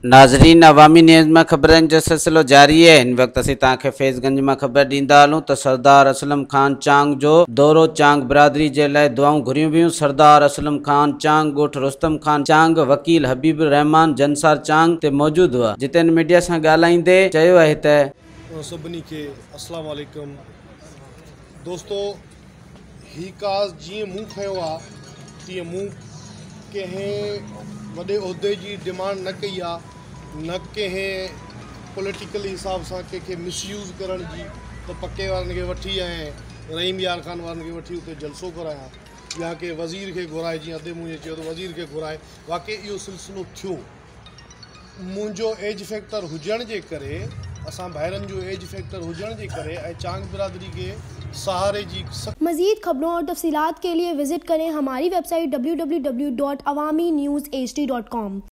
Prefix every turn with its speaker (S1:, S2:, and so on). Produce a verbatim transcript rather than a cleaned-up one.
S1: नाज़रीन, अवामी न्यूज़ में ख़बरनि जो सिलसिलो जारी है। इन वक्त असीं तव्हांखे फैज़गंज में ख़बर ॾींदा हलूं त सरदार असलम ख़ान चांग जो दौरो चांग बिरादरी जे लाइ दुआऊं घुरियूं वियूं। सरदार असलम ख़ान चांग ॻोठ रुस्तम ख़ान चांग वकील हबीब रहमान जनसार चांग ते मौजूद हुआ, जिते मीडिया सां ॻाल्हाईंदे चयो आहे त
S2: सभिनी खे अस्सलाम वालेकुम। दोस्तों, ही काज़ जीअं मूं खयो आहे तीअं मूं कंहिं वॾे उहिदे जी डिमांड न कई आहे, न कंहिं पॉलिटिकल हिसाब सां कंहिंखे मिसयूज़ करण जी, त पके वारनि खे वठी ऐं रहीम यार ख़ान वारनि खे वठी उते जलसो करायां या के वज़ीर खे घुराए, जीअं अधे मुंहिंजे चयो त वज़ीर खे घुराए। वाक़ई इहो सिलसिलो थियो। मुंहिंजो एज फैक्टर हुजण जे करे, असां भाइरनि जो एज फैक्टर हुजण जे करे ऐं चांग बिरादरी के सहारे जी।
S3: मज़ीद खबरों और तफसीलात के लिए विजिट करें हमारी website W W W dot Awami news H D dot com.